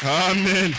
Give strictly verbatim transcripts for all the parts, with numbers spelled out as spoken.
Amen.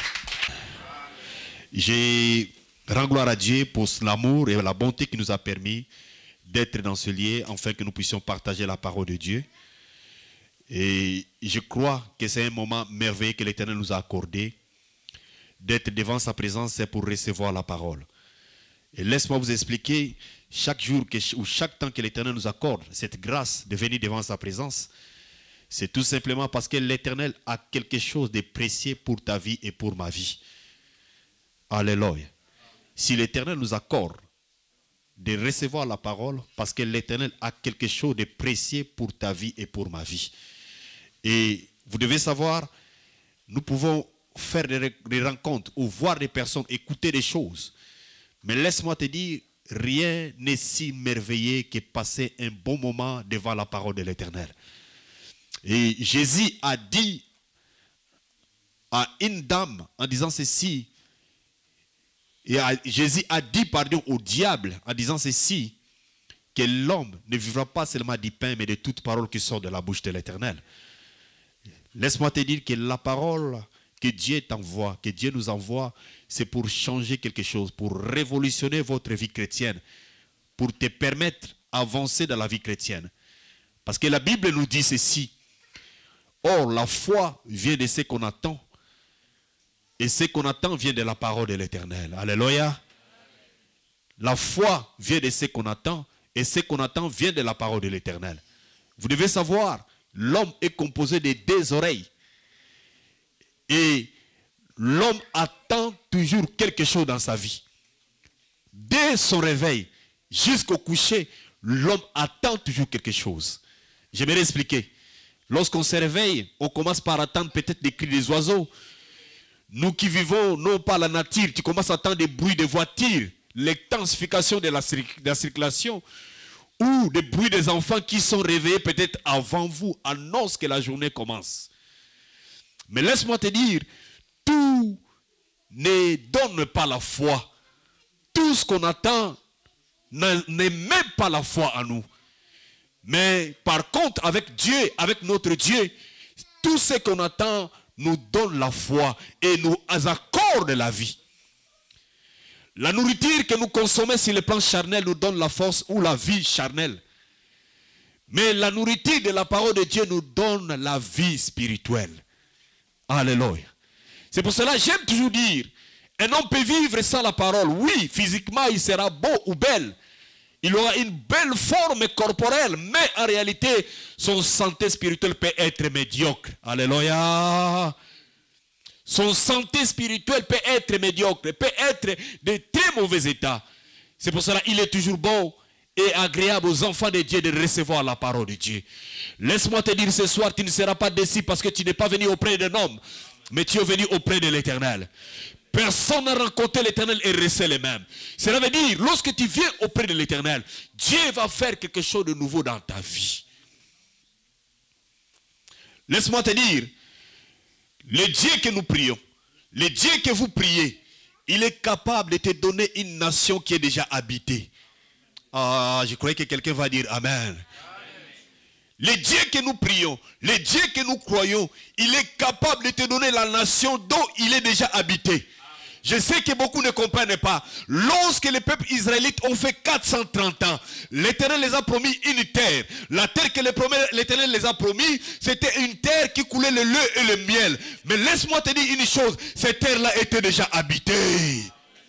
Je rends gloire à Dieu pour l'amour et la bonté qui nous a permis d'être dans ce lieu, afin que nous puissions partager la parole de Dieu. Et je crois que c'est un moment merveilleux que l'Éternel nous a accordé. D'être devant sa présence, c'est pour recevoir la parole. Et laisse-moi vous expliquer, chaque jour que, ou chaque temps que l'Éternel nous accorde cette grâce de venir devant sa présence, c'est tout simplement parce que l'Éternel a quelque chose de précieux pour ta vie et pour ma vie. Alléluia. Si l'Éternel nous accorde de recevoir la parole, parce que l'Éternel a quelque chose de précieux pour ta vie et pour ma vie. Et vous devez savoir, nous pouvons faire des, des rencontres ou voir des personnes, écouter des choses. Mais laisse-moi te dire, rien n'est si merveilleux que passer un bon moment devant la parole de l'Éternel. Et Jésus a dit à une dame en disant ceci, et à, Jésus a dit pardon au diable en disant ceci, que l'homme ne vivra pas seulement du pain, mais de toute parole qui sort de la bouche de l'Éternel. Laisse-moi te dire que la parole que Dieu t'envoie, que Dieu nous envoie, c'est pour changer quelque chose, pour révolutionner votre vie chrétienne, pour te permettre d'avancer dans la vie chrétienne. Parce que la Bible nous dit ceci. Or, la foi vient de ce qu'on attend. Et ce qu'on attend vient de la parole de l'Éternel. Alléluia. La foi vient de ce qu'on attend. Et ce qu'on attend vient de la parole de l'Éternel. Vous devez savoir, l'homme est composé de deux oreilles. Et l'homme attend toujours quelque chose dans sa vie. Dès son réveil jusqu'au coucher, l'homme attend toujours quelque chose. J'aimerais expliquer. Lorsqu'on se réveille, on commence par attendre peut-être des cris des oiseaux. Nous qui vivons non pas la nature, tu commences à entendre des bruits de voitures, l'intensification de la, de la circulation, ou des bruits des enfants qui sont réveillés peut-être avant vous, annonce que la journée commence. Mais laisse-moi te dire, tout ne donne pas la foi. Tout ce qu'on attend n'est même pas la foi en nous. Mais par contre, avec Dieu, avec notre Dieu, tout ce qu'on attend nous donne la foi et nous accorde la vie. La nourriture que nous consommons sur le plan charnel nous donne la force ou la vie charnelle. Mais la nourriture de la parole de Dieu nous donne la vie spirituelle. Alléluia. C'est pour cela que j'aime toujours dire, un homme peut vivre sans la parole. Oui, physiquement il sera beau ou belle. Il aura une belle forme corporelle, mais en réalité, son santé spirituelle peut être médiocre. Alléluia. Son santé spirituelle peut être médiocre, peut être de très mauvais état. C'est pour cela qu'il est toujours bon et agréable aux enfants de Dieu de recevoir la parole de Dieu. Laisse-moi te dire ce soir, tu ne seras pas déçu parce que tu n'es pas venu auprès d'un homme, mais tu es venu auprès de l'Éternel. Personne n'a rencontré l'Éternel et resté les mêmes. Cela veut dire, lorsque tu viens auprès de l'Éternel, Dieu va faire quelque chose de nouveau dans ta vie. Laisse-moi te dire, le Dieu que nous prions, le Dieu que vous priez, il est capable de te donner une nation qui est déjà habitée. Ah, je croyais que quelqu'un va dire Amen. Le Dieu que nous prions, le Dieu que nous croyons, il est capable de te donner la nation dont il est déjà habité. Je sais que beaucoup ne comprennent pas. Lorsque les peuples israélites ont fait quatre cent trente ans, l'Éternel les a promis une terre. La terre que l'Éternel les a promis, c'était une terre qui coulait le lait et le miel. Mais laisse-moi te dire une chose, cette terre-là était déjà habitée.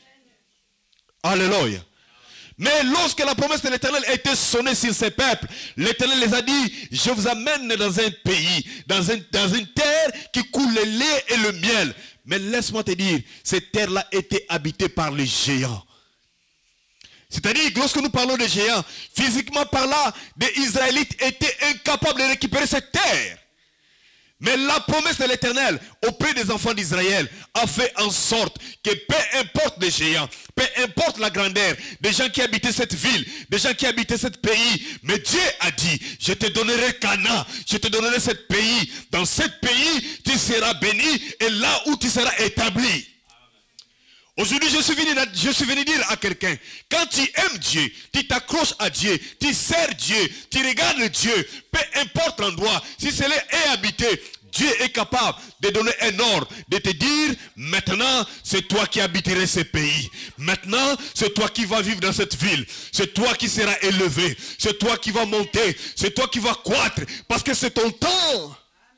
Alléluia. Mais lorsque la promesse de l'Éternel était sonnée sur ces peuples, l'Éternel les a dit, je vous amène dans un pays, dans, un, dans une terre qui coule le lait et le miel. Mais laisse-moi te dire, cette terre-là était habitée par les géants. C'est-à-dire que lorsque nous parlons de géants, physiquement parlant, les Israélites étaient incapables de récupérer cette terre. Mais la promesse de l'Éternel auprès des enfants d'Israël a fait en sorte que peu importe les géants, peu importe la grandeur, des gens qui habitaient cette ville, des gens qui habitaient ce pays, mais Dieu a dit, je te donnerai Canaan, je te donnerai ce pays. Dans ce pays, tu seras béni et là où tu seras établi. Aujourd'hui, je suis venu, je suis venu dire à quelqu'un, quand tu aimes Dieu, tu t'accroches à Dieu, tu sers Dieu, tu regardes Dieu, peu importe l'endroit, si cela est habité, Dieu est capable de donner un ordre, de te dire, maintenant, c'est toi qui habiterais ce pays. Maintenant, c'est toi qui vas vivre dans cette ville. C'est toi qui seras élevé. C'est toi qui vas monter. C'est toi qui vas croître. Parce que c'est ton temps.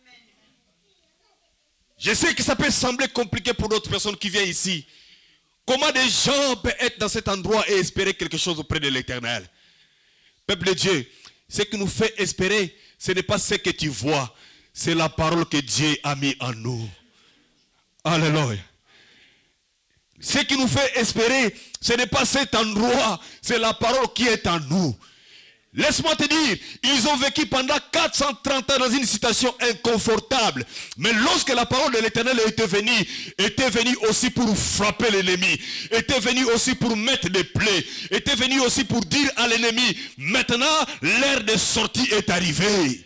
Je sais que ça peut sembler compliqué pour d'autres personnes qui viennent ici. Comment des gens peuvent être dans cet endroit et espérer quelque chose auprès de l'Éternel? Peuple de Dieu, ce qui nous fait espérer, ce n'est pas ce que tu vois. C'est la parole que Dieu a mis en nous. Alléluia. Ce qui nous fait espérer, ce n'est pas cet endroit, c'est la parole qui est en nous. Laisse-moi te dire, ils ont vécu pendant quatre cent trente ans dans une situation inconfortable. Mais lorsque la parole de l'Éternel était venue, était venue aussi pour frapper l'ennemi, était venue aussi pour mettre des plaies, était venue aussi pour dire à l'ennemi, maintenant l'heure de sortie est arrivée.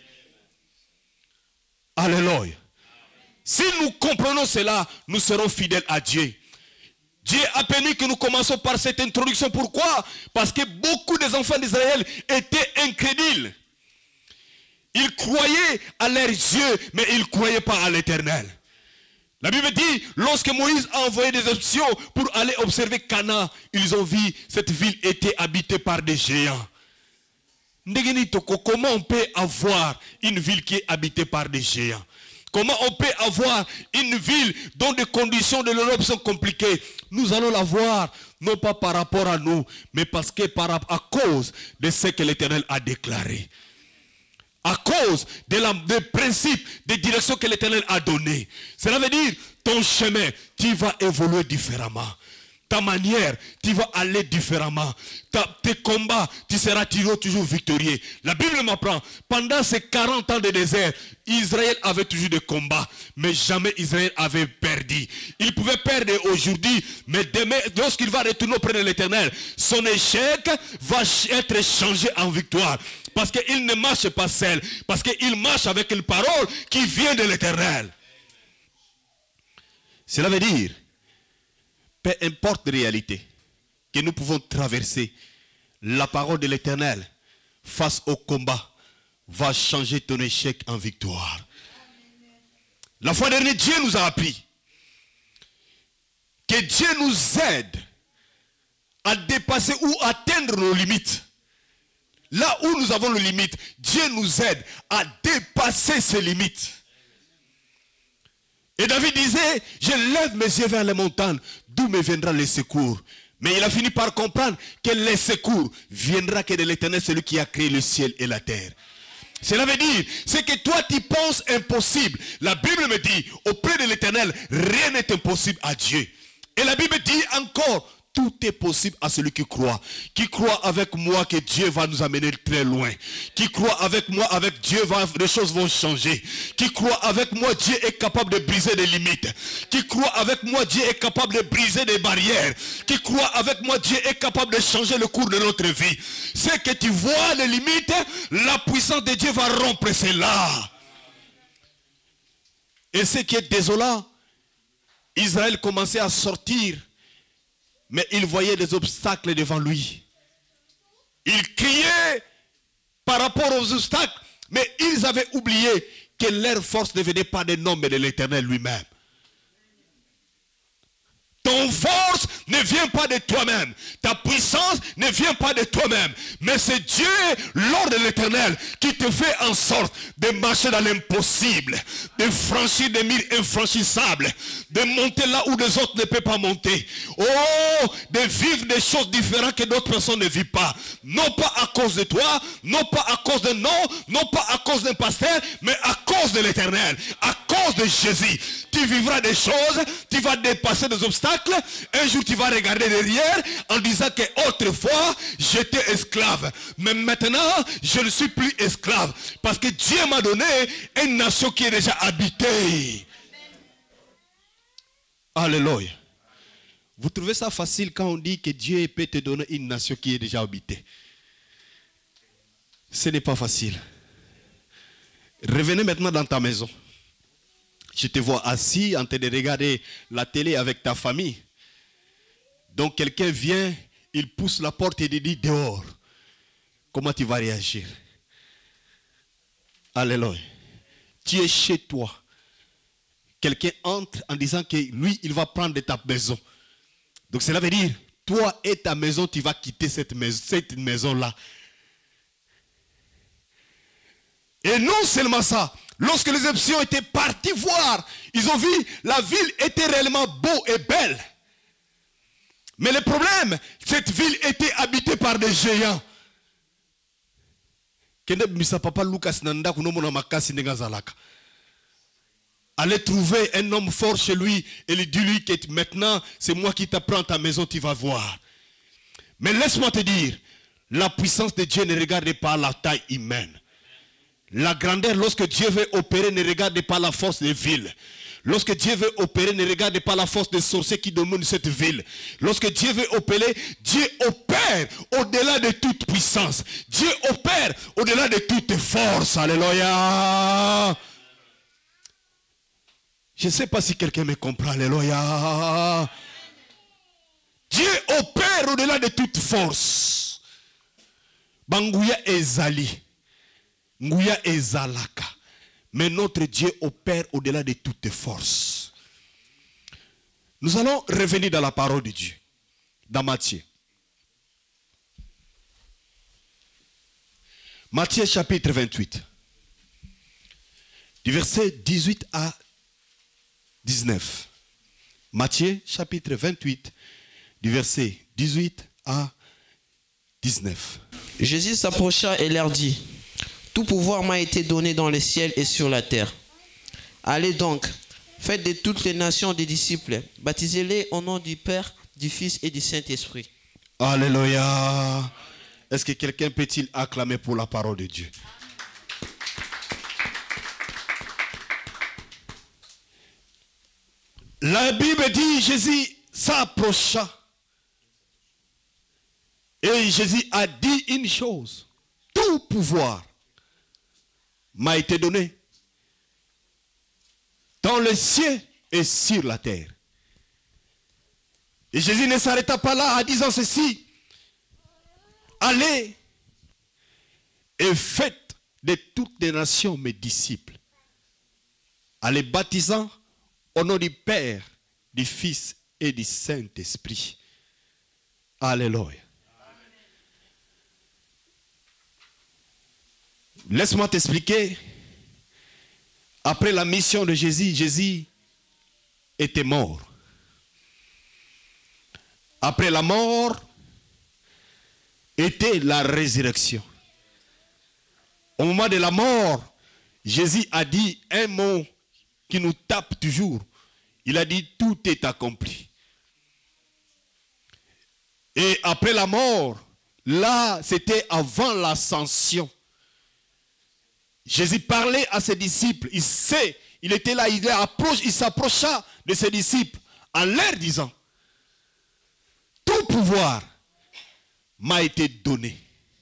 Alléluia. Si nous comprenons cela, nous serons fidèles à Dieu. Dieu a permis que nous commençons par cette introduction. Pourquoi? Parce que beaucoup des enfants d'Israël étaient incrédules. Ils croyaient à leurs yeux, mais ils ne croyaient pas à l'Éternel. La Bible dit, lorsque Moïse a envoyé des options pour aller observer Cana, ils ont vu cette ville était habitée par des géants. Comment on peut avoir une ville qui est habitée par des géants? Comment on peut avoir une ville dont les conditions de l'Europe sont compliquées? Nous allons la voir, non pas par rapport à nous, mais parce que par, à cause de ce que l'Éternel a déclaré. À cause de la, des principes, des directions que l'Éternel a données. Cela veut dire, ton chemin, tu vas évoluer différemment. Ta manière, tu vas aller différemment. Ta, tes combats, tu seras toujours victorieux. La Bible m'apprend, pendant ces quarante ans de désert, Israël avait toujours des combats, mais jamais Israël avait perdu. Il pouvait perdre aujourd'hui, mais demain, lorsqu'il va retourner auprès de l'Éternel, son échec va être changé en victoire. Parce qu'il ne marche pas seul, parce qu'il marche avec une parole qui vient de l'Éternel. Cela veut dire, peu importe la réalité que nous pouvons traverser, la parole de l'Éternel face au combat va changer ton échec en victoire. La fois dernière, Dieu nous a appris que Dieu nous aide à dépasser ou atteindre nos limites. Là où nous avons nos limites, Dieu nous aide à dépasser ces limites. Et David disait, je lève mes yeux vers les montagnes, d'où me viendra le secours. Mais il a fini par comprendre que le secours viendra que de l'Éternel, celui qui a créé le ciel et la terre. Cela veut dire, c'est que toi tu penses impossible. La Bible me dit, auprès de l'Éternel, rien n'est impossible à Dieu. Et la Bible dit encore, tout est possible à celui qui croit. Qui croit avec moi que Dieu va nous amener très loin. Qui croit avec moi, avec Dieu, va, les choses vont changer. Qui croit avec moi, Dieu est capable de briser des limites. Qui croit avec moi, Dieu est capable de briser des barrières. Qui croit avec moi, Dieu est capable de changer le cours de notre vie. C'est que tu vois les limites, la puissance de Dieu va rompre cela. Et ce qui est désolant, Israël commençait à sortir, mais il voyait des obstacles devant lui. Il criait par rapport aux obstacles, mais ils avaient oublié que leur force ne venait pas des noms, mais de l'Éternel lui-même. Ton force ne vient pas de toi-même. Ta puissance ne vient pas de toi-même. Mais c'est Dieu, lors de l'Éternel, qui te fait en sorte de marcher dans l'impossible, de franchir des murs infranchissables, de monter là où les autres ne peuvent pas monter. Oh, de vivre des choses différentes que d'autres personnes ne vivent pas. Non pas à cause de toi, non pas à cause d'un nom, non pas à cause d'un pasteur, mais à cause de l'Éternel, à cause de Jésus. Tu vivras des choses, tu vas dépasser des obstacles. Un jour tu vas regarder derrière en disant que autrefois j'étais esclave, mais maintenant je ne suis plus esclave parce que Dieu m'a donné une nation qui est déjà habitée. Alléluia. Vous trouvez ça facile quand on dit que Dieu peut te donner une nation qui est déjà habitée? Ce n'est pas facile. Revenez maintenant dans ta maison. Je te vois assis en train de regarder la télé avec ta famille. Donc quelqu'un vient, il pousse la porte et il dit dehors. Comment tu vas réagir? Alléluia. Tu es chez toi. quelqu'un entre en disant que lui, il va prendre ta maison. Donc cela veut dire, toi et ta maison, tu vas quitter cette maison, cette maison-là. Et non seulement ça, lorsque les Égyptiens étaient partis voir, ils ont vu la ville était réellement beau et belle. Mais le problème, cette ville était habitée par des géants. Allez trouver un homme fort chez lui et lui dis-lui que maintenant c'est moi qui t'apprends ta maison, tu vas voir. Mais laisse-moi te dire, la puissance de Dieu ne regarde pas la taille humaine. La grandeur, lorsque Dieu veut opérer, ne regarde pas la force des villes. Lorsque Dieu veut opérer, ne regarde pas la force des sorciers qui dominent cette ville. Lorsque Dieu veut opérer, Dieu opère au-delà de toute puissance. Dieu opère au-delà de toute force. Alléluia. Je ne sais pas si quelqu'un me comprend. Alléluia. Dieu opère au-delà de toute force. Bangouya ezali. Nguya ezalaka. Mais notre Dieu opère au-delà de toutes forces. Nous allons revenir dans la parole de Dieu. Dans Matthieu. Matthieu chapitre vingt-huit. Du verset dix-huit à dix-neuf. Matthieu chapitre vingt-huit. Du verset dix-huit à dix-neuf. Jésus s'approcha et leur dit: tout pouvoir m'a été donné dans le ciel et sur la terre. Allez donc, faites de toutes les nations des disciples, baptisez-les au nom du Père, du Fils et du Saint-Esprit. Alléluia. Est-ce que quelqu'un peut-il acclamer pour la parole de Dieu? La Bible dit, Jésus s'approcha. Et Jésus a dit une chose: tout pouvoir m'a été donné dans le ciel et sur la terre. Et Jésus ne s'arrêta pas là en disant ceci: allez et faites de toutes les nations mes disciples, en les baptisant au nom du Père, du Fils et du Saint-Esprit. Alléluia. Laisse-moi t'expliquer. Après la mission de Jésus, Jésus était mort. Après la mort, était la résurrection. Au moment de la mort, Jésus a dit un mot qui nous tape toujours. Il a dit: tout est accompli. Et après la mort, là, c'était avant l'ascension. Jésus parlait à ses disciples. Il sait, il était là, il approche, il s'approcha de ses disciples en leur disant: tout pouvoir m'a été donné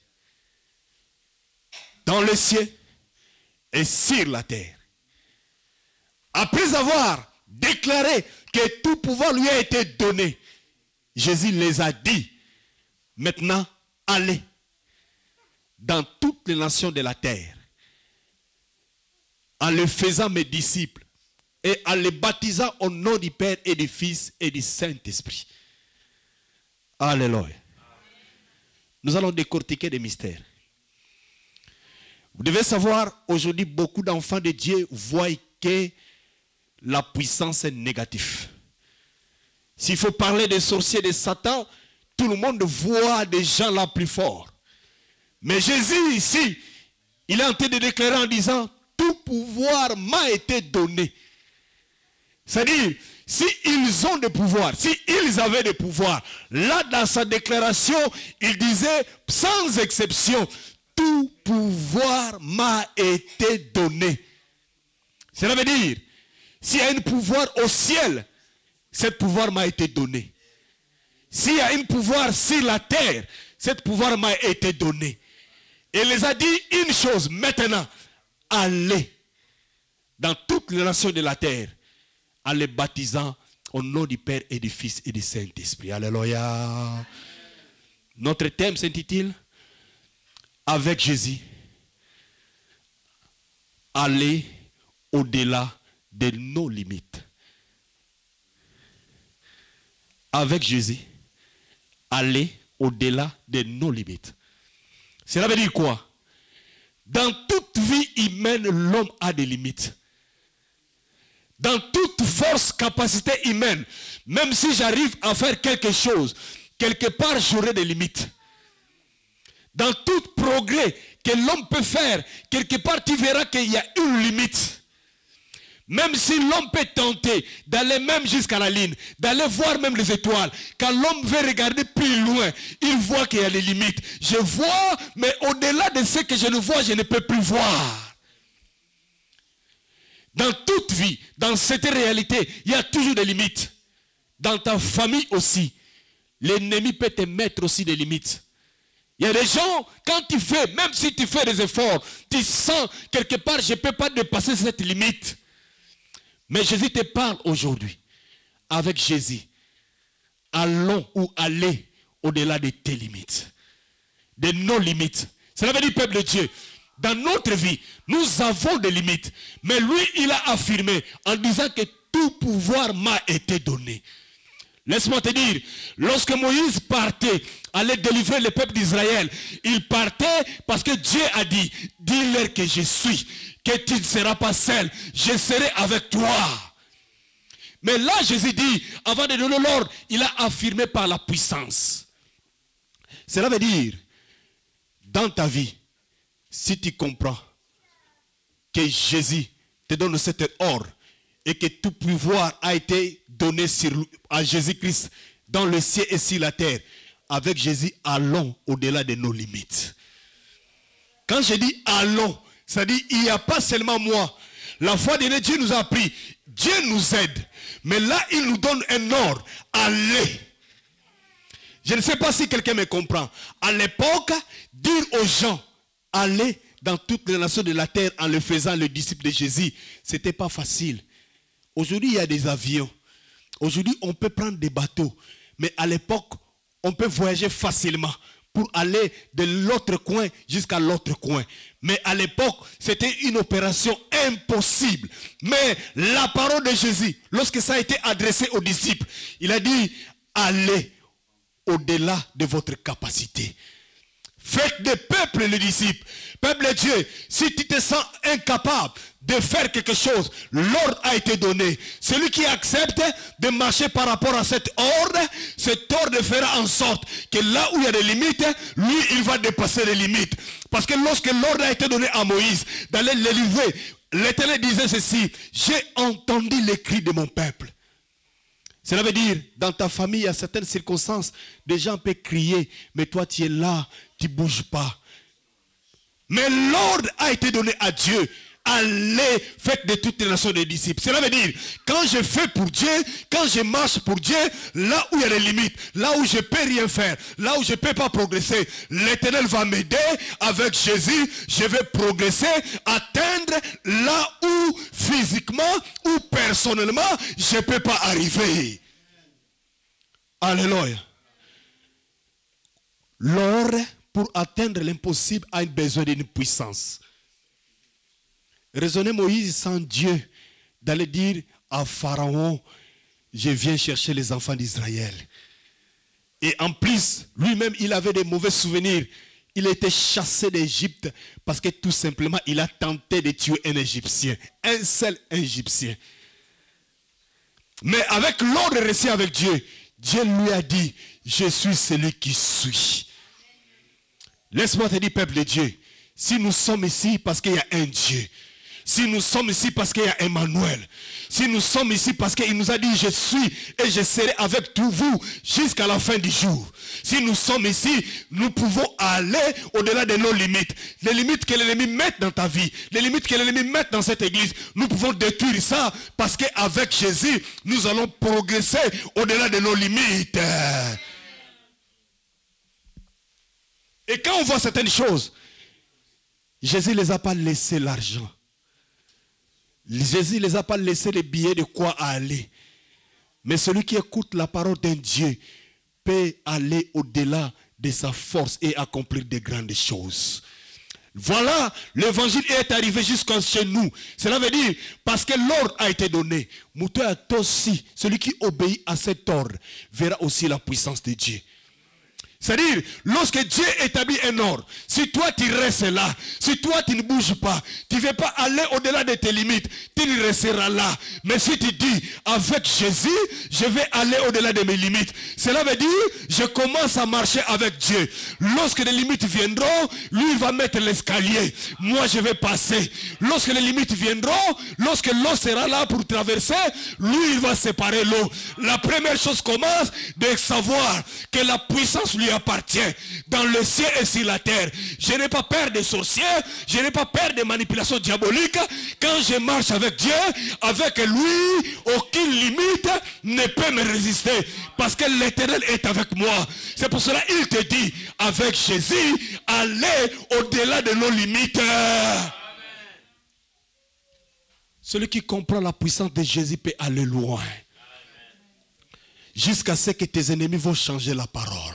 dans le ciel et sur la terre. Après avoir déclaré que tout pouvoir lui a été donné, Jésus les a dit: maintenant, allez dans toutes les nations de la terre, en les faisant mes disciples et en les baptisant au nom du Père et du Fils et du Saint-Esprit. Alléluia. Nous allons décortiquer des mystères. Vous devez savoir, aujourd'hui, beaucoup d'enfants de Dieu voient que la puissance est négative. S'il faut parler des sorciers de Satan, tout le monde voit des gens là plus forts. Mais Jésus ici, il est en train de déclarer en disant: tout pouvoir m'a été donné. C'est-à-dire, s'ils ont des pouvoirs, s'ils avaient des pouvoirs, là dans sa déclaration, il disait sans exception: tout pouvoir m'a été donné. Cela veut dire, s'il y a un pouvoir au ciel, ce pouvoir m'a été donné. S'il y a un pouvoir sur la terre, ce pouvoir m'a été donné. Et il les a dit une chose: maintenant, allez dans toutes les nations de la terre, en les baptisant au nom du Père et du Fils et du Saint-Esprit. Alléluia. Notre thème s'intitule: avec Jésus, aller au-delà de nos limites. Avec Jésus, aller au-delà de nos limites. Cela veut dire quoi? Dans toute vie humaine, l'homme a des limites. Dans toute force, capacité humaine, même si j'arrive à faire quelque chose, quelque part j'aurai des limites. Dans tout progrès que l'homme peut faire, quelque part tu verras qu'il y a une limite. Même si l'homme peut tenter d'aller même jusqu'à la ligne, d'aller voir même les étoiles, quand l'homme veut regarder plus loin, il voit qu'il y a des limites. Je vois, mais au-delà de ce que je ne vois, je ne peux plus voir. Dans toute vie, dans cette réalité, il y a toujours des limites. Dans ta famille aussi, l'ennemi peut te mettre aussi des limites. Il y a des gens, quand tu fais, même si tu fais des efforts, tu sens quelque part, je ne peux pas dépasser cette limite. Mais Jésus te parle aujourd'hui. Avec Jésus, allons ou allez au-delà de tes limites. De nos limites. Cela veut dire, peuple de Dieu, dans notre vie, nous avons des limites. Mais lui, il a affirmé en disant que tout pouvoir m'a été donné. Laisse-moi te dire, lorsque Moïse partait, allait délivrer le peuple d'Israël, il partait parce que Dieu a dit, dis-leur que je suis, que tu ne seras pas seul, je serai avec toi. Mais là, Jésus dit, avant de donner l'ordre, il a affirmé par la puissance. Cela veut dire, dans ta vie, si tu comprends que Jésus te donne cet ordre, et que tout pouvoir a été donné sur, à Jésus-Christ dans le ciel et sur la terre. Avec Jésus, allons au-delà de nos limites. Quand je dis allons, ça dit il n'y a pas seulement moi. La foi de Dieu nous a appris. Dieu nous aide. Mais là, il nous donne un ordre. Allez. Je ne sais pas si quelqu'un me comprend. À l'époque, dire aux gens, allez dans toutes les nations de la terre en le faisant le disciple de Jésus, ce n'était pas facile. Aujourd'hui, il y a des avions. Aujourd'hui, on peut prendre des bateaux. Mais à l'époque, on peut voyager facilement pour aller de l'autre coin jusqu'à l'autre coin. Mais à l'époque, c'était une opération impossible. Mais la parole de Jésus, lorsque ça a été adressé aux disciples, il a dit, allez au-delà de votre capacité. Faites des peuples les disciples. Peuple de Dieu, si tu te sens incapable de faire quelque chose, l'ordre a été donné. Celui qui accepte de marcher par rapport à cet ordre, cet ordre fera en sorte que là où il y a des limites, lui, il va dépasser les limites. Parce que lorsque l'ordre a été donné à Moïse d'aller l'élever, l'Éternel disait ceci, j'ai entendu les cris de mon peuple. Cela veut dire, dans ta famille, à certaines circonstances, des gens peuvent crier, mais toi tu es là, tu ne bouges pas. Mais l'ordre a été donné à Dieu. Allez, faites de toutes les nations des disciples. Cela veut dire, quand je fais pour Dieu, quand je marche pour Dieu, là où il y a des limites, là où je ne peux rien faire, là où je ne peux pas progresser, l'Éternel va m'aider. Avec Jésus, je vais progresser, atteindre là où physiquement ou personnellement, je ne peux pas arriver. Alléluia. L'ordre pour atteindre l'impossible a besoin d'une puissance. Raisonnez Moïse sans Dieu d'aller dire à Pharaon, je viens chercher les enfants d'Israël. Et en plus, lui-même, il avait des mauvais souvenirs. Il a été chassé d'Égypte parce que tout simplement, il a tenté de tuer un Égyptien. Un seul Égyptien. Mais avec l'ordre reçu avec Dieu, Dieu lui a dit, je suis celui qui suis. Laisse-moi te dire, peuple de Dieu, si nous sommes ici parce qu'il y a un Dieu, si nous sommes ici parce qu'il y a Emmanuel, si nous sommes ici parce qu'il nous a dit je suis et je serai avec tous vous jusqu'à la fin du jour. Si nous sommes ici, nous pouvons aller au-delà de nos limites. Les limites que l'ennemi met dans ta vie, les limites que l'ennemi met dans cette église, nous pouvons détruire ça parce qu'avec Jésus, nous allons progresser au-delà de nos limites. Et quand on voit certaines choses, Jésus ne les a pas laissé l'argent. Jésus ne les a pas laissé les billets de quoi aller. Mais celui qui écoute la parole d'un Dieu peut aller au-delà de sa force et accomplir de grandes choses. Voilà, l'évangile est arrivé jusqu'à chez nous. Cela veut dire, parce que l'ordre a été donné. Moutou aussi, celui qui obéit à cet ordre, verra aussi la puissance de Dieu. C'est-à-dire, lorsque Dieu établit un ordre, si toi tu restes là, si toi tu ne bouges pas, tu ne veux pas aller au-delà de tes limites, tu resteras là. Mais si tu dis, avec Jésus, je vais aller au-delà de mes limites, cela veut dire, je commence à marcher avec Dieu. Lorsque les limites viendront, lui il va mettre l'escalier. Moi je vais passer. Lorsque les limites viendront, lorsque l'eau sera là pour traverser, lui il va séparer l'eau. La première chose commence de savoir que la puissance lui appartient dans le ciel et sur la terre. Je n'ai pas peur des sorciers, je n'ai pas peur des manipulations diaboliques. Quand je marche avec Dieu, avec lui, aucune limite ne peut me résister parce que l'Éternel est avec moi. C'est pour cela qu'il te dit, avec Jésus, allez au-delà de nos limites. Amen. Celui qui comprend la puissance de Jésus peut aller loin. Jusqu'à ce que tes ennemis vont changer la parole.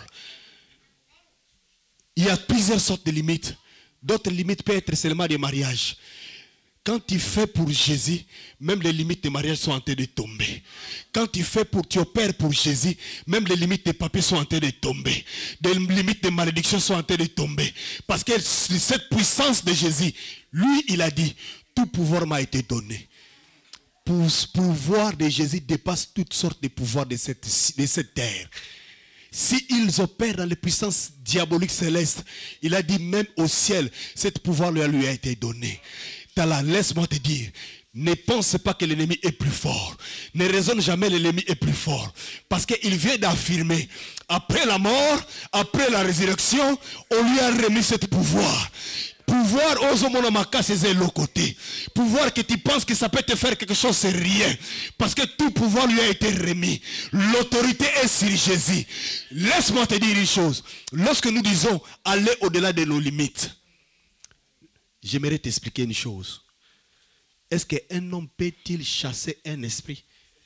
Il y a plusieurs sortes de limites. D'autres limites peuvent être seulement des mariages. Quand tu fais pour Jésus, même les limites de mariage sont en train de tomber. Quand tu fais pour, tu opères pour Jésus, même les limites des papiers sont en train de tomber. Des limites de malédiction sont en train de tomber. Parce que cette puissance de Jésus, lui, il a dit, tout pouvoir m'a été donné. Pour ce pouvoir de Jésus dépasse toutes sortes de pouvoirs de cette, de cette terre. S'ils opèrent dans les puissances diaboliques célestes, il a dit même au ciel, ce pouvoir lui a été donné. Tala, laisse-moi te dire, ne pense pas que l'ennemi est plus fort. Ne raisonne jamais l'ennemi est plus fort. Parce qu'il vient d'affirmer, après la mort, après la résurrection, on lui a remis ce pouvoir. Pouvoir, c'est l'autre côté. Pouvoir que tu penses que ça peut te faire quelque chose, c'est rien. Parce que tout pouvoir lui a été remis. L'autorité est sur Jésus. Laisse-moi te dire une chose. Lorsque nous disons aller au-delà de nos limites, j'aimerais t'expliquer une chose. Est-ce qu'un homme peut-il chasser un esprit?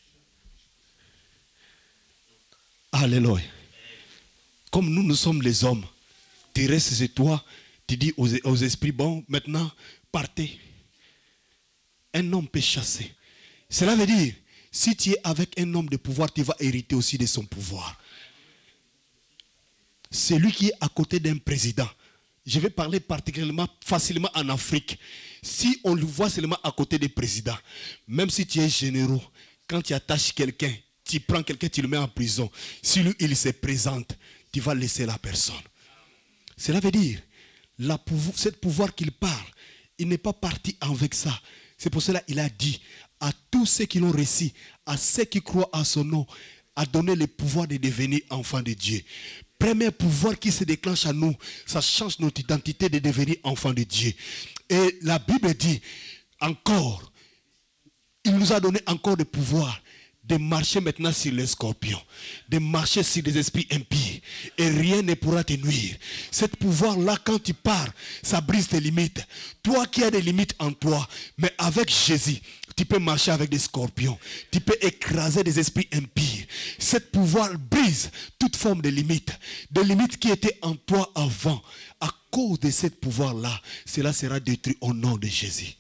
Alléluia. Comme nous, nous sommes les hommes, tu restes chez toi. Tu dis aux, aux esprits, bon, maintenant, partez. Un homme peut chasser. Cela veut dire, si tu es avec un homme de pouvoir, tu vas hériter aussi de son pouvoir. Celui qui est à côté d'un président, je vais parler particulièrement facilement en Afrique. Si on le voit seulement à côté des présidents, même si tu es généraux, quand tu attaches quelqu'un, tu prends quelqu'un, tu le mets en prison. Si lui, il se présente, tu vas laisser la personne. Cela veut dire, La pouvoir, ce pouvoir qu'il parle, il n'est pas parti avec ça. C'est pour cela qu'il a dit à tous ceux qui l'ont reçu, à ceux qui croient à son nom, à donner le pouvoir de devenir enfants de Dieu. Premier pouvoir qui se déclenche à nous, ça change notre identité de devenir enfants de Dieu. Et la Bible dit encore, il nous a donné encore de pouvoir de marcher maintenant sur les scorpions, de marcher sur des esprits impies, et rien ne pourra te nuire. Ce pouvoir-là, quand tu pars, ça brise tes limites. Toi qui as des limites en toi, mais avec Jésus, tu peux marcher avec des scorpions, tu peux écraser des esprits impies. Ce pouvoir brise toute forme de limites, des limites qui étaient en toi avant. À cause de ce pouvoir-là, cela sera détruit au nom de Jésus.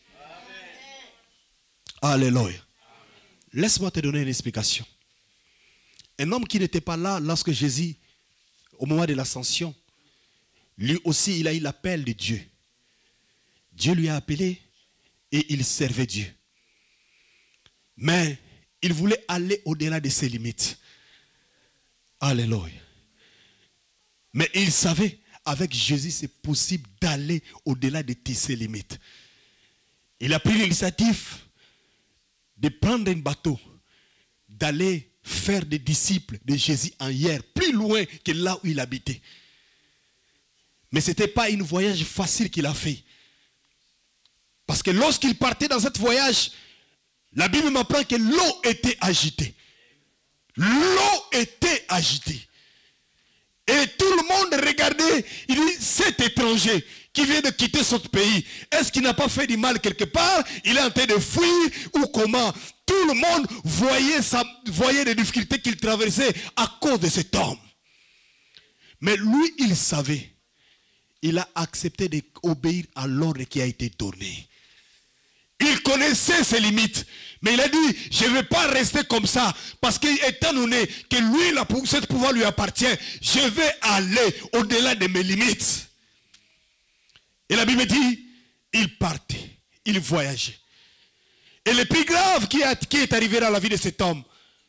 Amen. Alléluia. Laisse-moi te donner une explication. Un homme qui n'était pas là lorsque Jésus, au moment de l'ascension, lui aussi, il a eu l'appel de Dieu. Dieu lui a appelé et il servait Dieu. Mais il voulait aller au-delà de ses limites. Alléluia. Mais il savait, avec Jésus, c'est possible d'aller au-delà de ses limites. Il a pris l'initiative de prendre un bateau, d'aller faire des disciples de Jésus en hier, plus loin que là où il habitait. Mais ce n'était pas un voyage facile qu'il a fait. Parce que lorsqu'il partait dans ce voyage, la Bible m'apprend que l'eau était agitée. L'eau était agitée. Et tout le monde regardait, il dit, cet étranger qui vient de quitter son pays, est-ce qu'il n'a pas fait du mal quelque part? Il est en train de fuir ou comment? Tout le monde voyait, sa, voyait les difficultés qu'il traversait à cause de cet homme. Mais lui, il savait. il a accepté d'obéir à l'ordre qui a été donné. Il connaissait ses limites. Mais il a dit, je ne vais pas rester comme ça. Parce qu'étant donné que lui, la, ce pouvoir lui appartient, je vais aller au-delà de mes limites. Et la Bible dit, il partait, il voyageait. Et le plus grave qui, a, qui est arrivé dans la vie de cet homme,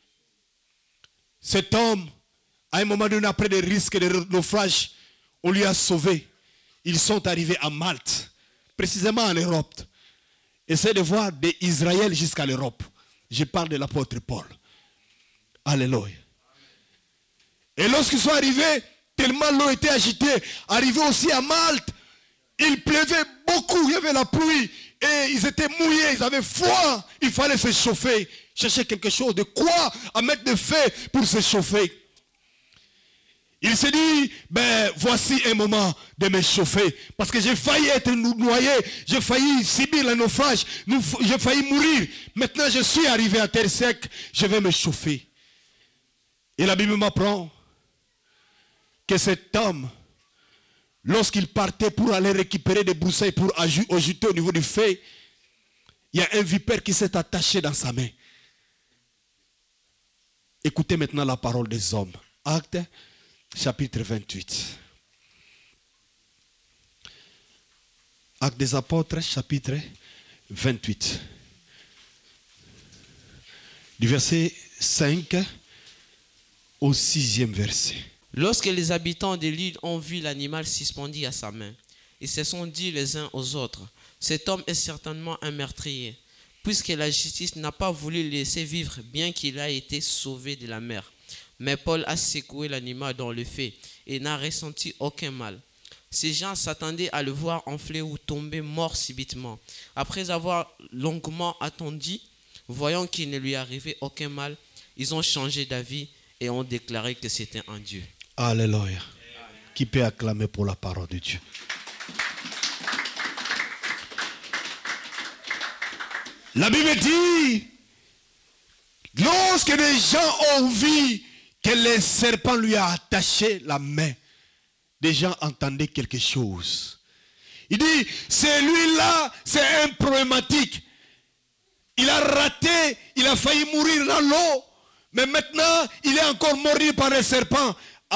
cet homme, à un moment donné, après des risques de naufrage, on lui a sauvé. Ils sont arrivés à Malte, précisément en Europe. Essayez de voir d'Israël jusqu'à l'Europe. Je parle de l'apôtre Paul. Alléluia. Et lorsqu'ils sont arrivés, tellement l'eau était agitée, arrivés aussi à Malte, il pleuvait beaucoup, il y avait la pluie, et ils étaient mouillés, ils avaient froid, il fallait se chauffer, chercher quelque chose, de quoi à mettre de feu pour se chauffer. Il s'est dit, ben voici un moment de me chauffer. Parce que j'ai failli être noyé, j'ai failli subir le naufrage, j'ai failli mourir. Maintenant je suis arrivé à terre sec, je vais me chauffer. Et la Bible m'apprend que cet homme, lorsqu'il partait pour aller récupérer des broussailles pour ajouter au niveau du feu, il y a un vipère qui s'est attaché dans sa main. Écoutez maintenant la parole des hommes. Acte chapitre vingt-huit. Actes des apôtres, chapitre vingt-huit. Du verset cinq au sixième verset. Lorsque les habitants de l'île ont vu l'animal suspendu à sa main, ils se sont dit les uns aux autres, cet homme est certainement un meurtrier, puisque la justice n'a pas voulu le laisser vivre, bien qu'il ait été sauvé de la mer. Mais Paul a secoué l'animal dans le feu et n'a ressenti aucun mal. Ces gens s'attendaient à le voir enfler ou tomber mort subitement. Après avoir longuement attendu, voyant qu'il ne lui arrivait aucun mal, ils ont changé d'avis et ont déclaré que c'était un Dieu. Alléluia. Qui peut acclamer pour la parole de Dieu? La Bible dit, lorsque les gens ont vu que le serpent lui a attaché la main, des gens entendaient quelque chose. Il dit, celui-là, c'est un problématique. Il a raté, il a failli mourir dans l'eau, mais maintenant, il est encore mordu par le serpent.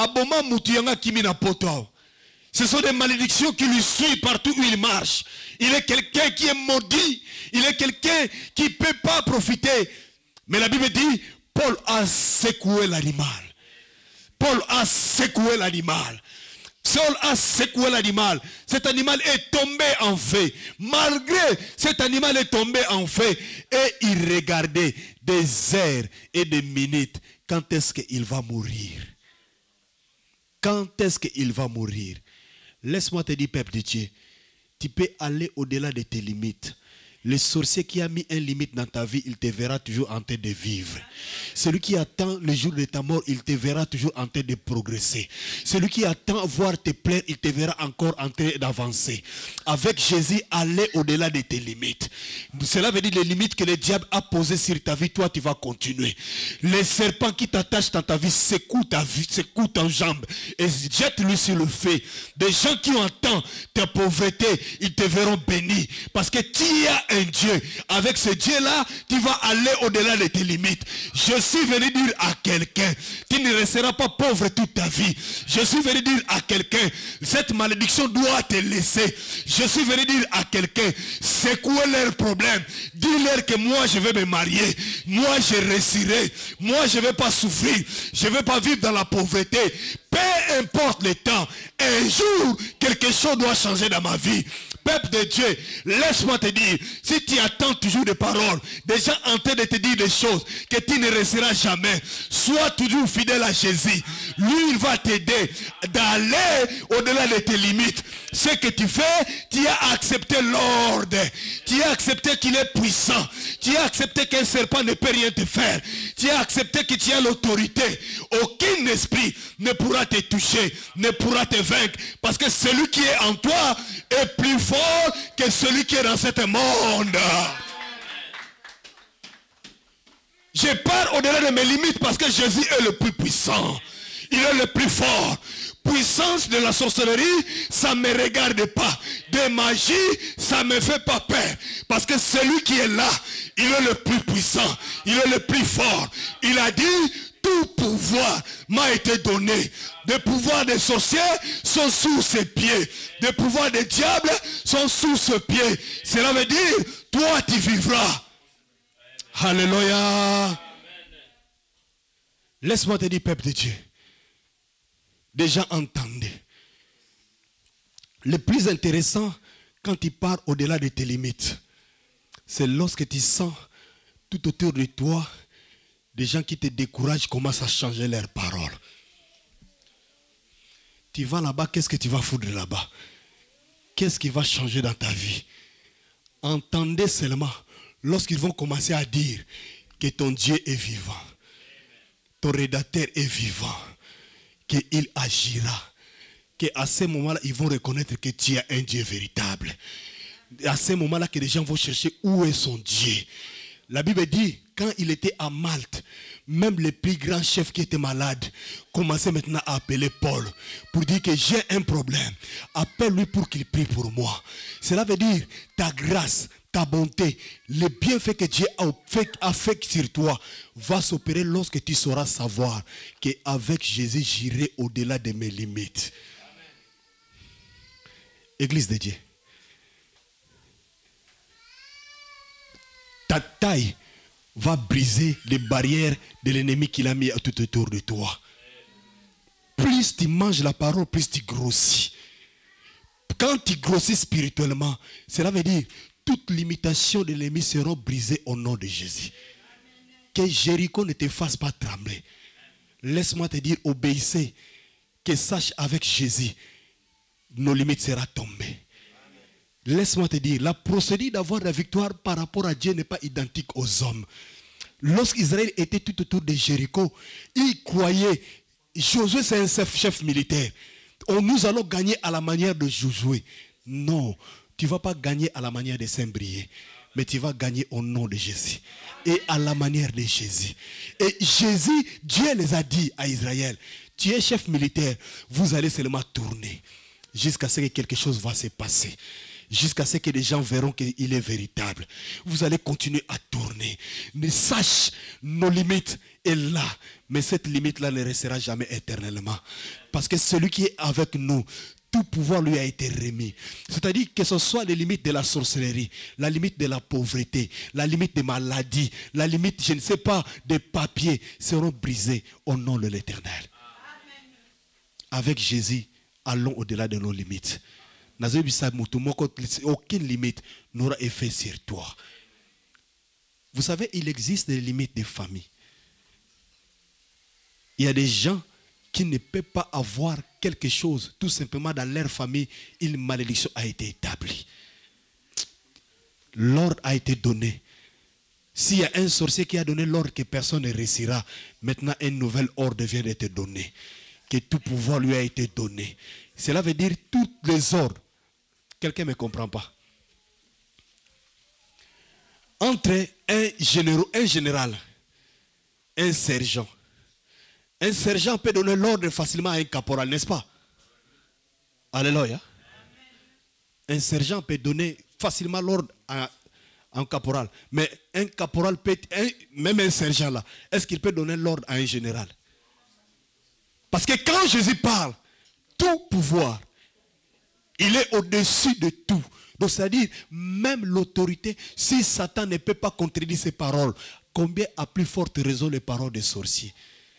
Ce sont des malédictions qui lui suivent partout où il marche. Il est quelqu'un qui est maudit. Il est quelqu'un qui ne peut pas profiter. Mais la Bible dit, Paul a secoué l'animal. Paul a secoué l'animal. Saul a secoué l'animal. Cet animal est tombé en feu. Malgré cet animal est tombé en feu. Et il regardait des heures et des minutes. Quand est-ce qu'il va mourir? Quand est-ce qu'il va mourir? Laisse-moi te dire, peuple de Dieu, tu peux aller au-delà de tes limites. Le sorcier qui a mis une limite dans ta vie, il te verra toujours en train de vivre. Celui qui attend le jour de ta mort, il te verra toujours en train de progresser. Celui qui attend voir te plaire, il te verra encore en train d'avancer. Avec Jésus, aller au-delà de tes limites. Cela veut dire les limites que le diable a posées sur ta vie, toi tu vas continuer. Les serpents qui t'attachent dans ta vie, secoue ta vie, secoue ta jambe et jette-lui sur le feu. Des gens qui entendent ta pauvreté, ils te verront béni. Parce que tu as un Dieu. Avec ce Dieu-là, tu vas aller au-delà de tes limites. Je suis venu dire à quelqu'un, tu ne resteras pas pauvre toute ta vie. Je suis venu dire à quelqu'un, cette malédiction doit te laisser. Je suis venu dire à quelqu'un, secouez leurs problèmes. Dis-leur que moi je vais me marier. Moi je réussirai. Moi je ne vais pas souffrir. Je ne vais pas vivre dans la pauvreté. Peu importe le temps, un jour, quelque chose doit changer dans ma vie. Peuple de Dieu, laisse-moi te dire, si tu attends toujours des paroles, des gens en train de te dire des choses que tu ne réussiras jamais, sois toujours fidèle à Jésus. Lui, il va t'aider d'aller au-delà de tes limites. Ce que tu fais, tu as accepté l'ordre. Tu as accepté qu'il est puissant. Tu as accepté qu'un serpent ne peut rien te faire. Tu as accepté que tu as l'autorité. Aucun esprit ne pourra te toucher, ne pourra te vaincre. Parce que celui qui est en toi est plus fort que celui qui est dans ce monde. Je pars au-delà de mes limites parce que Jésus est le plus puissant. il est le plus fort. Puissance de la sorcellerie, ça ne me regarde pas. De magie, ça ne me fait pas peur. Parce que celui qui est là, il est le plus puissant. Il est le plus fort. Il a dit, tout pouvoir m'a été donné. Les pouvoirs des sorciers sont sous ses pieds. Les pouvoirs des diables sont sous ses pieds. Cela veut dire, toi tu vivras. Alléluia. Laisse-moi te dire, peuple de Dieu. Déjà entendez. Le plus intéressant, quand tu pars au-delà de tes limites, c'est lorsque tu sens tout autour de toi, des gens qui te découragent commencent à changer leurs paroles. Tu vas là-bas, qu'est-ce que tu vas foutre là-bas? Qu'est-ce qui va changer dans ta vie? Entendez seulement lorsqu'ils vont commencer à dire que ton Dieu est vivant, ton rédacteur est vivant, qu'il agira, qu'à ce moment-là, ils vont reconnaître que tu es un Dieu véritable. À ce moment-là, que les gens vont chercher où est son Dieu. La Bible dit, quand il était à Malte, même les plus grands chefs qui étaient malades commençaient maintenant à appeler Paul pour dire que j'ai un problème. Appelle-lui pour qu'il prie pour moi. Cela veut dire ta grâce, ta bonté, le bienfait que Dieu a fait, a fait sur toi va s'opérer lorsque tu sauras savoir qu'avec Jésus, j'irai au-delà de mes limites. Église de Dieu. Ta taille va briser les barrières de l'ennemi qu'il a mis tout autour de toi. Plus tu manges la parole, plus tu grossis. Quand tu grossis spirituellement, cela veut dire toutes limitations de l'ennemi seront brisées au nom de Jésus. Que Jéricho ne te fasse pas trembler. Laisse-moi te dire, obéissez. Que sache avec Jésus, nos limites seront tombées. Laisse-moi te dire, la procédure d'avoir la victoire par rapport à Dieu n'est pas identique aux hommes. Lorsqu'Israël était tout autour de Jéricho, ils croyaient, Josué c'est un chef, chef militaire. On, nous allons gagner à la manière de Josué. Non, tu ne vas pas gagner à la manière de Saint-Brieuc, mais tu vas gagner au nom de Jésus. Et à la manière de Jésus. Et Jésus, Dieu les a dit à Israël, tu es chef militaire, vous allez seulement tourner jusqu'à ce que quelque chose va se passer. Jusqu'à ce que les gens verront qu'il est véritable. Vous allez continuer à tourner. Mais sache, nos limites est là. Mais cette limite-là ne restera jamais éternellement. Parce que celui qui est avec nous, tout pouvoir lui a été remis. C'est-à-dire que ce soit les limites de la sorcellerie, la limite de la pauvreté, la limite des maladies, la limite, je ne sais pas, des papiers, seront brisées au nom de l'Éternel. Avec Jésus, allons au-delà de nos limites. Aucune limite n'aura effet sur toi. Vous savez, il existe des limites de famille. Il y a des gens qui ne peuvent pas avoir quelque chose. Tout simplement dans leur famille, une malédiction a été établie. L'ordre a été donné. S'il y a un sorcier qui a donné l'ordre que personne ne réussira, maintenant un nouvel ordre vient d'être donné. Que tout pouvoir lui a été donné. Cela veut dire tous les ordres. Quelqu'un ne me comprend pas. Entre un, généraux, un général, un sergent. Un sergent peut donner l'ordre facilement à un caporal, n'est-ce pas? Alléluia. Un sergent peut donner facilement l'ordre à un caporal. Mais un caporal peut, un, même un sergent là, est-ce qu'il peut donner l'ordre à un général? Parce que quand Jésus parle, tout pouvoir, il est au-dessus de tout. Donc c'est-à-dire, même l'autorité, si Satan ne peut pas contredire ses paroles, combien à plus forte raison les paroles des sorciers?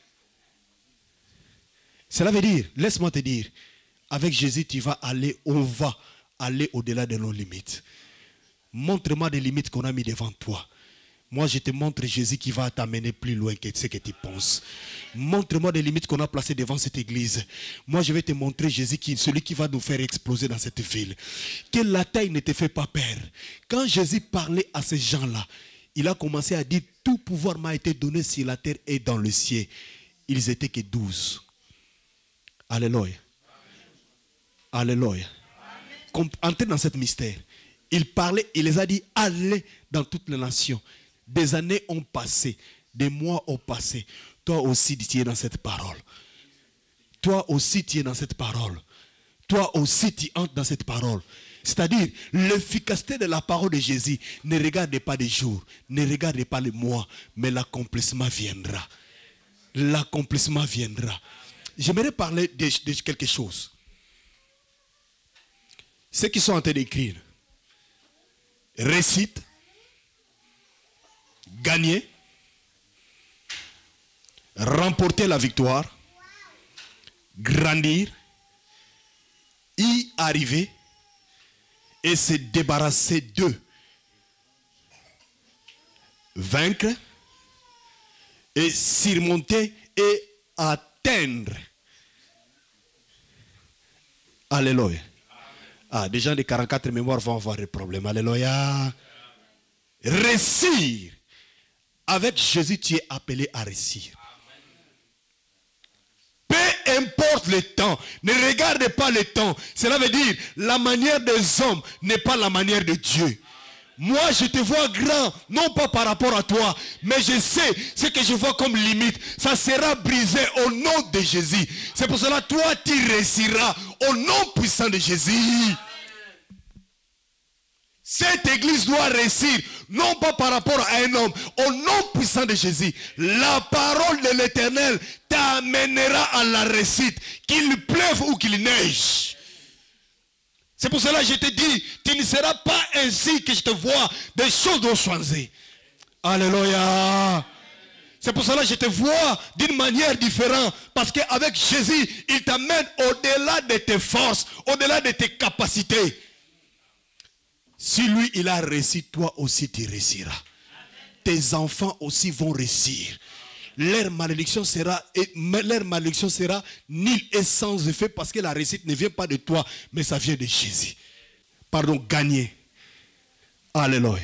Cela veut dire, laisse-moi te dire, avec Jésus, tu vas aller, on va aller au-delà de nos limites. Montre-moi des limites qu'on a mis devant toi. Moi, je te montre Jésus qui va t'amener plus loin que ce que tu penses. Montre-moi des limites qu'on a placées devant cette église. Moi, je vais te montrer Jésus, qui, celui qui va nous faire exploser dans cette ville. Que la taille ne te fait pas peur. Quand Jésus parlait à ces gens-là, il a commencé à dire, tout pouvoir m'a été donné sur la terre et dans le ciel. Ils étaient que douze. Alléluia. Alléluia. Entrez dans ce mystère. Il parlait, il les a dit, allez dans toutes les nations. Des années ont passé, des mois ont passé. Toi aussi, tu es dans cette parole. toi aussi tu es dans cette parole. Toi aussi tu entres dans cette parole. C'est-à-dire, l'efficacité de la parole de Jésus ne regarde pas les jours, ne regarde pas les mois, mais l'accomplissement viendra. L'accomplissement viendra. J'aimerais parler de, de quelque chose. Ceux qui sont en train d'écrire, récite, gagner, remporter la victoire, grandir, y arriver et se débarrasser d'eux. Vaincre et surmonter et atteindre. Alléluia. Ah, des gens de quarante-quatre mémoires vont avoir des problèmes. Alléluia. Réussir. Avec Jésus, tu es appelé à réussir. Peu importe le temps, ne regarde pas le temps. Cela veut dire, la manière des hommes n'est pas la manière de Dieu. Moi, je te vois grand, non pas par rapport à toi, mais je sais ce que je vois comme limite. Ça sera brisé au nom de Jésus. C'est pour cela que toi, tu réussiras au nom puissant de Jésus. Cette église doit réussir, non pas par rapport à un homme, au nom puissant de Jésus. La parole de l'Éternel t'amènera à la réussite, qu'il pleuve ou qu'il neige. C'est pour cela que je te dis, tu ne seras pas ainsi que je te vois, des choses doivent changer. Alléluia. C'est pour cela que je te vois d'une manière différente. Parce qu'avec Jésus, il t'amène au-delà de tes forces, au-delà de tes capacités. Si lui, il a réussi, toi aussi tu réussiras. Tes enfants aussi vont réussir. Leur malédiction sera, leur malédiction sera nulle et sans effet parce que la réussite ne vient pas de toi, mais ça vient de Jésus. Pardon, gagner. Alléluia.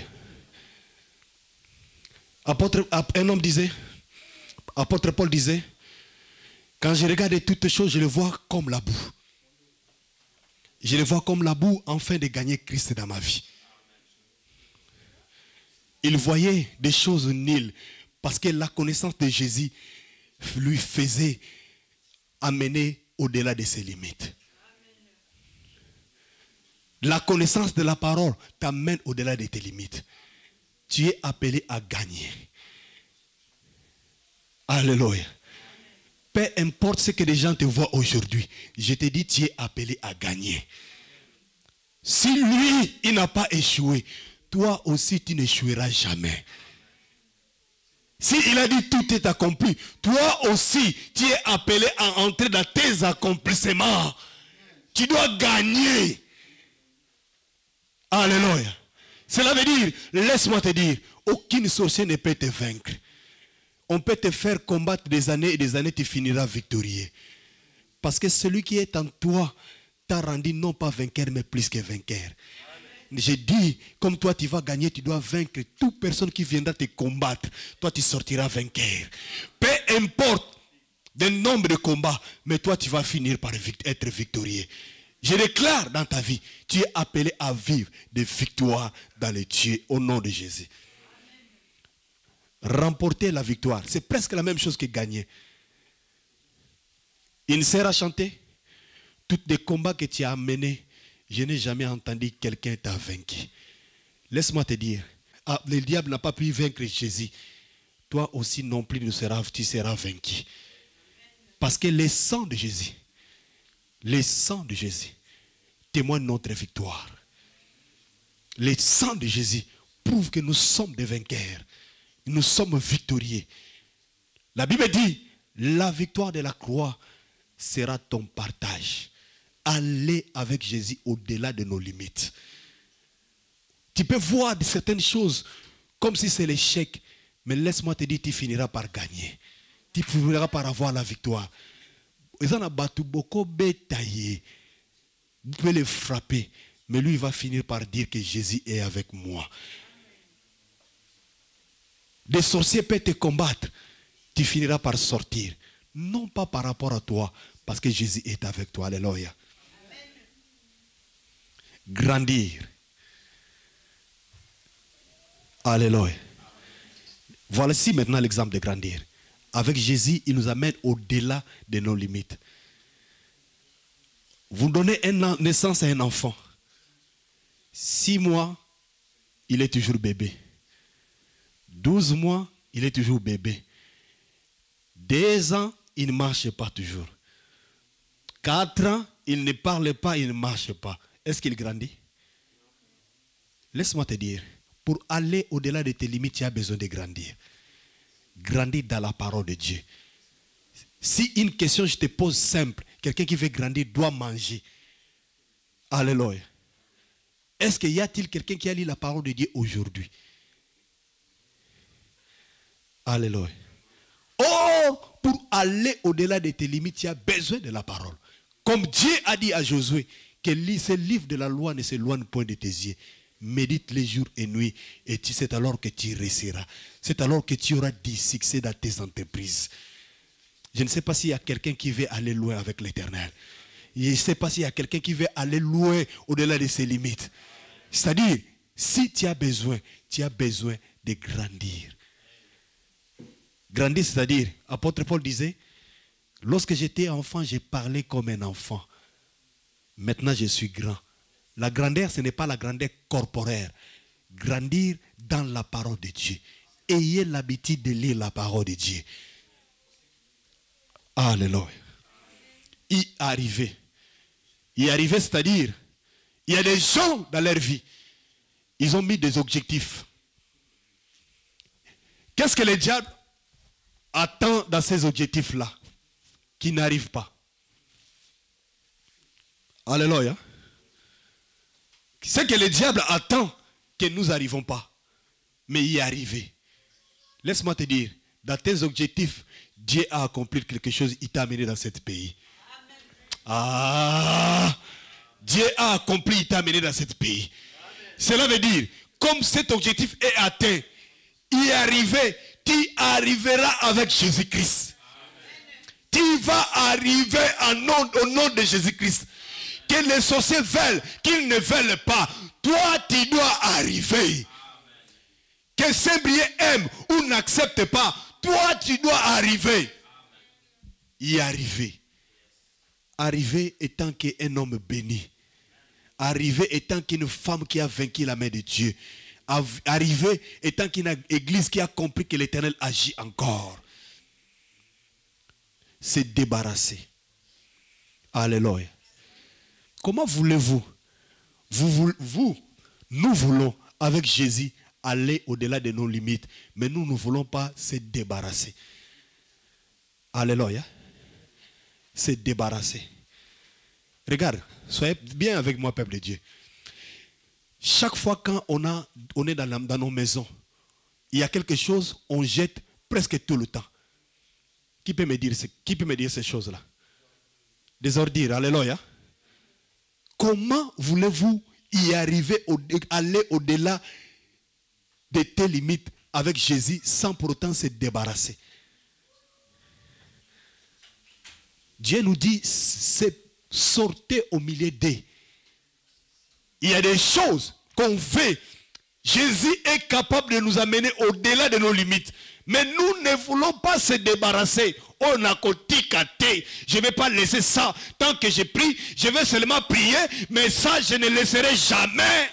Apôtre, un homme disait, apôtre Paul disait, quand je regarde toutes choses, je le vois comme la boue. Je le vois comme la boue afin de gagner Christ dans ma vie. Il voyait des choses nulles. Parce que la connaissance de Jésus lui faisait amener au-delà de ses limites. La connaissance de la parole t'amène au-delà de tes limites. Tu es appelé à gagner. Alléluia. Peu importe ce que les gens te voient aujourd'hui, je te dis, tu es appelé à gagner. Si lui, il n'a pas échoué, toi aussi, tu n'échoueras jamais. Si il a dit tout est accompli, toi aussi, tu es appelé à entrer dans tes accomplissements. Tu dois gagner. Alléluia. Cela veut dire, laisse-moi te dire, aucune sorcière ne peut te vaincre. On peut te faire combattre des années et des années, tu finiras victorieux. Parce que celui qui est en toi t'a rendu non pas vainqueur, mais plus que vainqueur. J'ai dit, comme toi tu vas gagner, tu dois vaincre toute personne qui viendra te combattre. Toi tu sortiras vainqueur. Peu importe le nombre de combats, mais toi tu vas finir par être victorieux. Je déclare dans ta vie, tu es appelé à vivre des victoires dans les dieux au nom de Jésus. Remporter la victoire, c'est presque la même chose que gagner. Une sœur a chanté, tous les combats que tu as menés, je n'ai jamais entendu quelqu'un t'a vaincu. Laisse-moi te dire, ah, le diable n'a pas pu vaincre Jésus. Toi aussi non plus, tu seras, tu seras vaincu. Parce que le sang de Jésus, le sang de Jésus témoigne notre victoire. Le sang de Jésus prouve que nous sommes des vainqueurs. Nous sommes victorieux. La Bible dit, la victoire de la croix sera ton partage. Aller avec Jésus au-delà de nos limites. Tu peux voir certaines choses comme si c'est l'échec, mais laisse-moi te dire, tu finiras par gagner. Tu finiras par avoir la victoire. Vous pouvez le frapper, mais lui il va finir par dire que Jésus est avec moi. Des sorciers peuvent te combattre, tu finiras par sortir. Non pas par rapport à toi, parce que Jésus est avec toi. Alléluia. Grandir. Alléluia. Voici maintenant l'exemple de grandir. Avec Jésus, il nous amène au-delà de nos limites. Vous donnez une naissance à un enfant. Six mois, il est toujours bébé. Douze mois, il est toujours bébé. Deux ans, il ne marche pas toujours. Quatre ans, il ne parle pas, il ne marche pas. Est-ce qu'il grandit? Laisse-moi te dire, pour aller au-delà de tes limites, tu as besoin de grandir. Grandir dans la parole de Dieu. Si une question je te pose simple, quelqu'un qui veut grandir doit manger. Alléluia. Est-ce qu'il y a-t-il quelqu'un qui a lu la parole de Dieu aujourd'hui? Alléluia. Or, pour aller au-delà de tes limites, tu as besoin de la parole. Comme Dieu a dit à Josué, que ce livre de la loi ne s'éloigne point de tes yeux. Médite les jours et nuits, et c'est alors que tu réussiras. C'est alors que tu auras du succès dans tes entreprises. Je ne sais pas s'il y a quelqu'un qui veut aller loin avec l'Éternel. Je ne sais pas s'il y a quelqu'un qui veut aller loin au-delà de ses limites. C'est-à-dire, si tu as besoin, tu as besoin de grandir. Grandir, c'est-à-dire, apôtre Paul disait, lorsque j'étais enfant, j'ai parlé comme un enfant. Maintenant, je suis grand. La grandeur, ce n'est pas la grandeur corporelle. Grandir dans la parole de Dieu. Ayez l'habitude de lire la parole de Dieu. Alléluia. Y arriver. Y arriver, c'est-à-dire, il y a des gens dans leur vie, ils ont mis des objectifs. Qu'est-ce que le diable attend dans ces objectifs-là, qui n'arrivent pas? Alléluia. C'est que le diable attend que nous n'arrivons pas, mais y arriver. Laisse-moi te dire, dans tes objectifs, Dieu a accompli quelque chose, il t'a amené dans ce pays. Amen. Ah, Dieu a accompli, il t'a amené dans ce pays. Amen. Cela veut dire, comme cet objectif est atteint, y arriver, tu arriveras avec Jésus-Christ. Tu vas arriver en nom, au nom de Jésus-Christ. Que les sorciers veulent, qu'ils ne veulent pas, toi tu dois arriver. Que Saint-Brieuc aime ou n'accepte pas, toi tu dois arriver. Y arriver. Arriver étant qu'un homme béni. Arriver étant qu'une femme qui a vaincu la main de Dieu. Arriver étant qu'une église qui a compris que l'Éternel agit encore. Se débarrasser. Alléluia. Comment voulez-vous, vous, vous, vous, nous voulons avec Jésus aller au-delà de nos limites, mais nous ne voulons pas se débarrasser. Alléluia. Se débarrasser. Regarde, soyez bien avec moi, peuple de Dieu. Chaque fois quand on, a, on est dans, la, dans nos maisons, il y a quelque chose, on jette presque tout le temps. Qui peut me dire, qui peut me dire ces choses-là? Des ordures, alléluia. Comment voulez-vous y arriver, au, aller au-delà de tes limites avec Jésus sans pour autant se débarrasser? Dieu nous dit, sortez au milieu d'eux. Il y a des choses qu'on fait. Jésus est capable de nous amener au-delà de nos limites. Mais nous ne voulons pas se débarrasser. On a côté. Je ne vais pas laisser ça. Tant que je prie, je vais seulement prier. Mais ça, je ne laisserai jamais.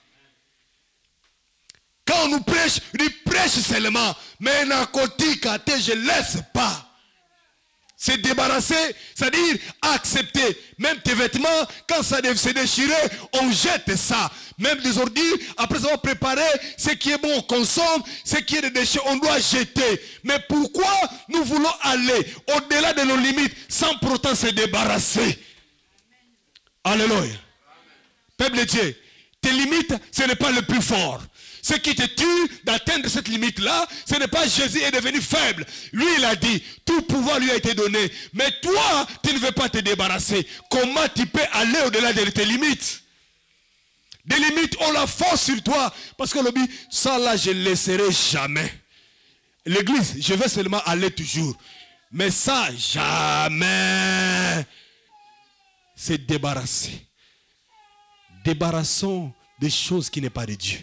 Quand on nous prêche, il prêche seulement. Mais on a côté, je ne laisse pas. Se débarrasser, c'est-à-dire accepter. Même tes vêtements, quand ça se déchire, on jette ça. Même des ordures, après avoir préparé, ce qui est bon, on consomme. Ce qui est des déchets, on doit jeter. Mais pourquoi nous voulons aller au-delà de nos limites sans pour autant se débarrasser? Alléluia. Peuple de Dieu, tes limites, ce n'est pas le plus fort. Ce qui te tue d'atteindre cette limite-là, ce n'est pas Jésus est devenu faible. Lui, il a dit, tout pouvoir lui a été donné. Mais toi, tu ne veux pas te débarrasser. Comment tu peux aller au-delà de tes limites? Des limites, on la force sur toi. Parce que le dit, ça là, je ne laisserai jamais. L'église, je vais seulement aller toujours. Mais ça, jamais. C'est débarrasser. Débarrassons des choses qui n'est pas de Dieu.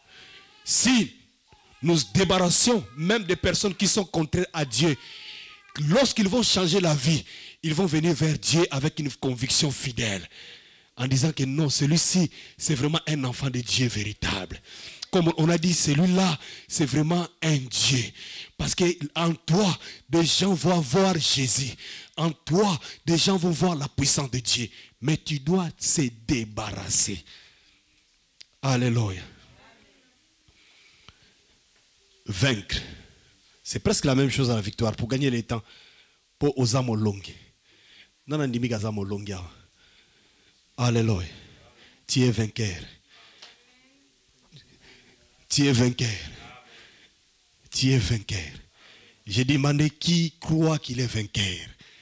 Si nous débarrassions même des personnes qui sont contraires à Dieu, lorsqu'ils vont changer la vie, ils vont venir vers Dieu avec une conviction fidèle. En disant que non, celui-ci, c'est vraiment un enfant de Dieu véritable. Comme on a dit, celui-là, c'est vraiment un Dieu. Parce qu'en toi, des gens vont voir Jésus. En toi, des gens vont voir la puissance de Dieu. Mais tu dois se débarrasser. Alléluia. Vaincre. C'est presque la même chose à la victoire. Pour gagner le temps. Pour aux âmes longues. Non, non, non, non, non, non. Alléluia. Tu es vainqueur. Tu es vainqueur. Tu es vainqueur. J'ai demandé qui croit qu'il est vainqueur.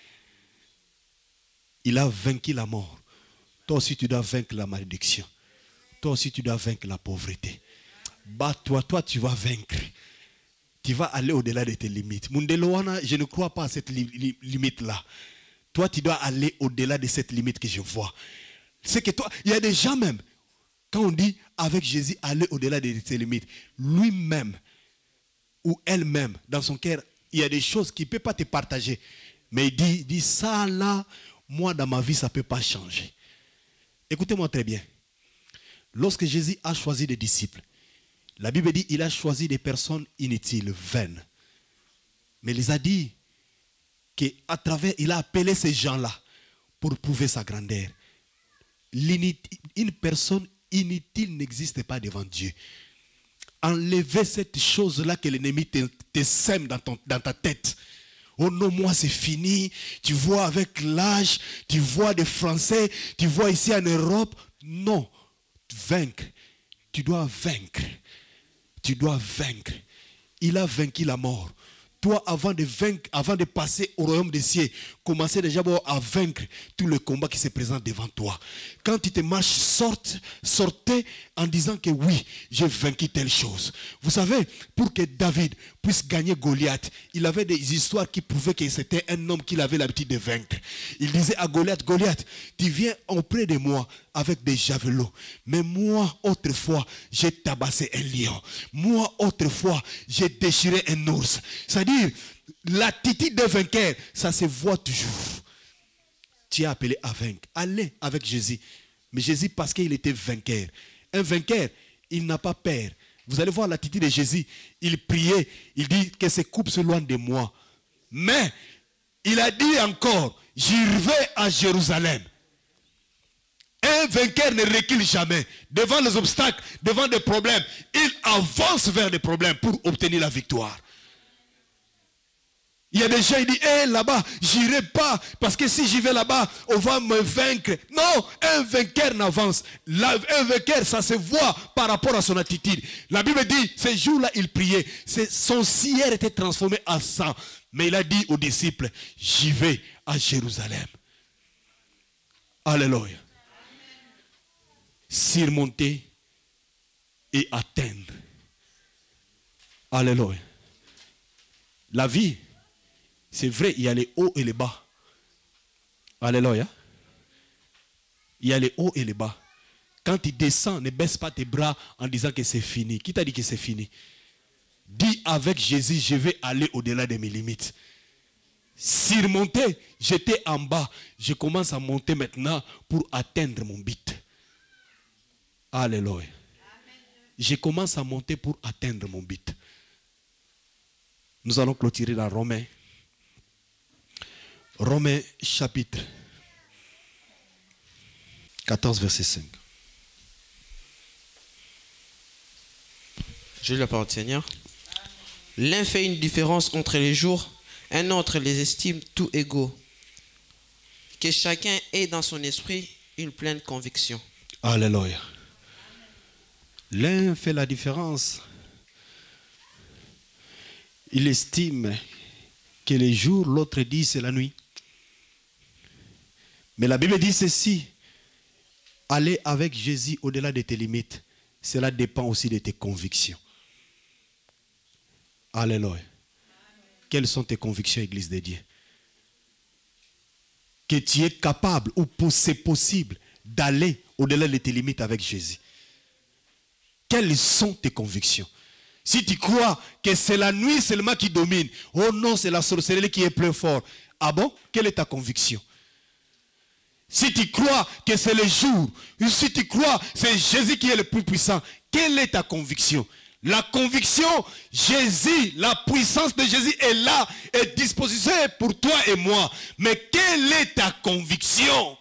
Il a vaincu la mort. Toi aussi tu dois vaincre la malédiction. Toi aussi tu dois vaincre la pauvreté. Bats-toi, toi tu vas vaincre. Tu vas aller au-delà de tes limites. Mundeloana, je ne crois pas à cette li li limite-là. Toi tu dois aller au-delà de cette limite que je vois. C'est que toi, il y a des gens même, quand on dit avec Jésus, aller au-delà de ses limites, lui-même ou elle-même, dans son cœur, il y a des choses qu'il ne peut pas te partager. Mais il dit, il dit ça là, moi dans ma vie, ça ne peut pas changer. Écoutez-moi très bien. Lorsque Jésus a choisi des disciples, la Bible dit qu'il a choisi des personnes inutiles, vaines. Mais il les a dit qu'à travers, il a appelé ces gens-là pour prouver sa grandeur. Une personne inutile n'existe pas devant Dieu. Enlevez cette chose-là que l'ennemi te, te sème dans, ton, dans ta tête. Oh non, moi c'est fini. Tu vois avec l'âge, tu vois des Français, tu vois ici en Europe. Non, vaincre. Tu dois vaincre. Tu dois vaincre. Il a vaincu la mort. Toi, avant de vaincre, avant de passer au royaume des cieux, commencez déjà à vaincre tout le combat qui se présente devant toi. Quand tu te marches, sorte, sortez en disant que oui, j'ai vaincu telle chose. Vous savez, pour que David puisse gagner Goliath, il avait des histoires qui prouvaient que c'était un homme qu'il avait l'habitude de vaincre. Il disait à Goliath, Goliath, tu viens auprès de moi avec des javelots. Mais moi, autrefois, j'ai tabassé un lion. Moi, autrefois, j'ai déchiré un ours. C'est-à-dire, l'attitude de vainqueur, ça se voit toujours. Tu es appelé à vaincre. Allez avec Jésus. Mais Jésus, parce qu'il était vainqueur. Un vainqueur, il n'a pas peur. Vous allez voir l'attitude de Jésus. Il priait. Il dit que ces coupes s'éloignent de moi. Mais, il a dit encore, j'y vais à Jérusalem. Un vainqueur ne recule jamais. Devant les obstacles, devant des problèmes, il avance vers les problèmes pour obtenir la victoire. Il y a des gens qui disent, hé, là-bas, j'irai pas, parce que si j'y vais là-bas, on va me vaincre. Non, un vainqueur n'avance. Un vainqueur, ça se voit par rapport à son attitude. La Bible dit, ces jours-là, il priait. Son cierre était transformé en sang. Mais il a dit aux disciples, j'y vais à Jérusalem. Alléluia. Surmonter et atteindre. Alléluia. La vie, c'est vrai, il y a les hauts et les bas. Alléluia. Il y a les hauts et les bas. Quand tu descends, ne baisse pas tes bras en disant que c'est fini. Qui t'a dit que c'est fini? Dis avec Jésus, je vais aller au-delà de mes limites. Surmonter, j'étais en bas. Je commence à monter maintenant pour atteindre mon but. Alléluia. Je commence à monter pour atteindre mon but. Nous allons clôturer dans Romains. Romains chapitre quatorze, verset cinq. J'ai la parole, Seigneur. L'un fait une différence entre les jours, un autre les estime tout égaux. Que chacun ait dans son esprit une pleine conviction. Alléluia. L'un fait la différence. Il estime que les jours, l'autre dit c'est la nuit. Mais la Bible dit ceci. Aller avec Jésus au-delà de tes limites, cela dépend aussi de tes convictions. Alléluia. Quelles sont tes convictions, Église de Dieu? Que tu es capable, ou c'est possible, d'aller au-delà de tes limites avec Jésus. Quelles sont tes convictions? Si tu crois que c'est la nuit seulement qui domine, oh non, c'est la sorcellerie qui est plus forte. Ah bon? Quelle est ta conviction? Si tu crois que c'est le jour, ou si tu crois que c'est Jésus qui est le plus puissant, quelle est ta conviction? La conviction, Jésus, la puissance de Jésus est là, est disposée pour toi et moi. Mais quelle est ta conviction?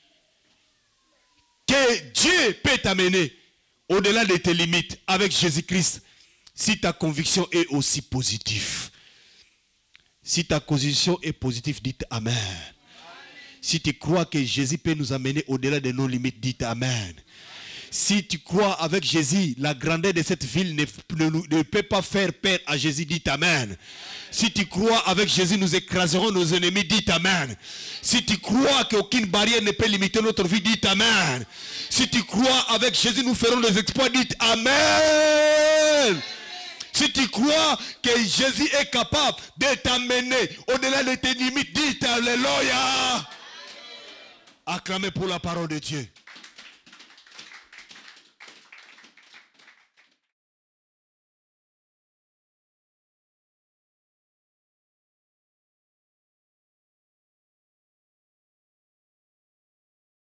Que Dieu peut t'amener au-delà de tes limites avec Jésus-Christ, si ta conviction est aussi positive. Si ta conviction est positive, dites Amen. Si tu crois que Jésus peut nous amener au-delà de nos limites, dites Amen. Si tu crois avec Jésus, la grandeur de cette ville ne, ne, ne peut pas faire peur à Jésus, dites Amen. Si tu crois avec Jésus, nous écraserons nos ennemis, dites Amen. Si tu crois qu'aucune barrière ne peut limiter notre vie, dites Amen. Si tu crois avec Jésus, nous ferons des exploits, dites Amen. Si tu crois que Jésus est capable de t'amener au-delà de tes limites, dites Alléluia. Acclamez pour la parole de Dieu.